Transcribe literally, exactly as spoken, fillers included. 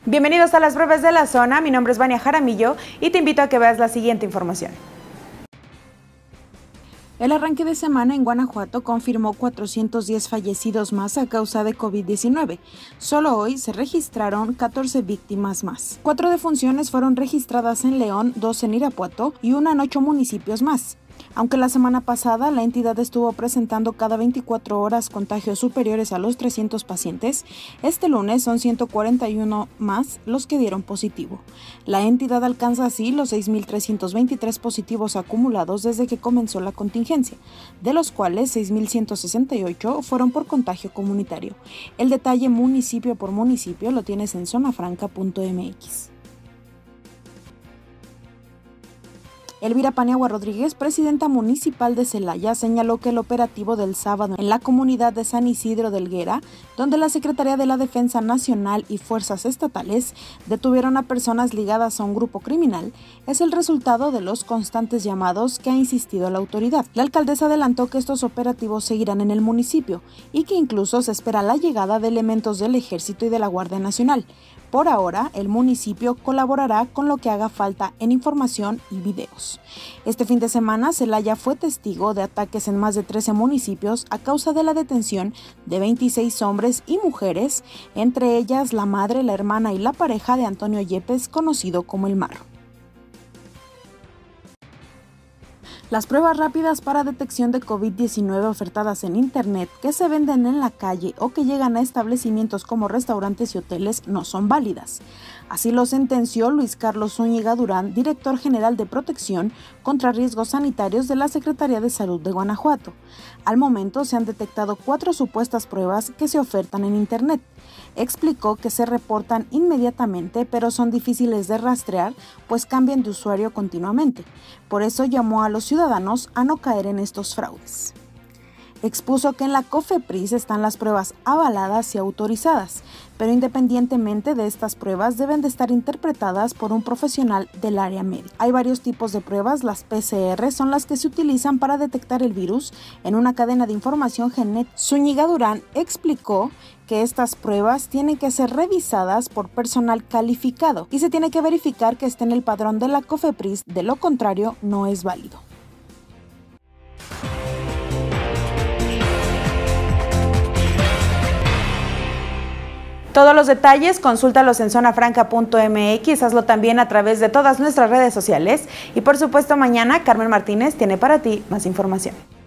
Bienvenidos a las breves de la zona, mi nombre es Vania Jaramillo y te invito a que veas la siguiente información. El arranque de semana en Guanajuato confirmó cuatrocientos diez fallecidos más a causa de COVID diecinueve. Solo hoy se registraron catorce víctimas más. Cuatro defunciones fueron registradas en León, dos en Irapuato y una en ocho municipios más. Aunque la semana pasada la entidad estuvo presentando cada veinticuatro horas contagios superiores a los trescientos pacientes, este lunes son ciento cuarenta y uno más los que dieron positivo. La entidad alcanza así los seis mil trescientos veintitrés positivos acumulados desde que comenzó la contingencia, de los cuales seis mil ciento sesenta y ocho fueron por contagio comunitario. El detalle municipio por municipio lo tienes en zonafranca punto m x. Elvira Paniagua Rodríguez, presidenta municipal de Celaya, señaló que el operativo del sábado en la comunidad de San Isidro de Helguera, donde la Secretaría de la Defensa Nacional y fuerzas estatales detuvieron a personas ligadas a un grupo criminal, es el resultado de los constantes llamados que ha insistido la autoridad. La alcaldesa adelantó que estos operativos seguirán en el municipio y que incluso se espera la llegada de elementos del Ejército y de la Guardia Nacional. Por ahora, el municipio colaborará con lo que haga falta en información y videos. Este fin de semana, Celaya fue testigo de ataques en más de trece municipios a causa de la detención de veintiséis hombres y mujeres, entre ellas la madre, la hermana y la pareja de Antonio Yepes, conocido como El Marro. Las pruebas rápidas para detección de COVID diecinueve ofertadas en Internet, que se venden en la calle o que llegan a establecimientos como restaurantes y hoteles no son válidas. Así lo sentenció Luis Carlos Zúñiga Durán, director general de Protección contra Riesgos Sanitarios de la Secretaría de Salud de Guanajuato. Al momento se han detectado cuatro supuestas pruebas que se ofertan en Internet. Explicó que se reportan inmediatamente, pero son difíciles de rastrear, pues cambian de usuario continuamente. Por eso llamó a los ciudadanos a no caer en estos fraudes. Expuso que en la COFEPRIS están las pruebas avaladas y autorizadas, pero independientemente de estas pruebas deben de estar interpretadas por un profesional del área médica. Hay varios tipos de pruebas, las P C R son las que se utilizan para detectar el virus en una cadena de información genética. Zúñiga Durán explicó que estas pruebas tienen que ser revisadas por personal calificado y se tiene que verificar que esté en el padrón de la COFEPRIS, de lo contrario no es válido. Todos los detalles, consúltalos en zonafranca punto m x, hazlo también a través de todas nuestras redes sociales y por supuesto mañana Carmen Martínez tiene para ti más información.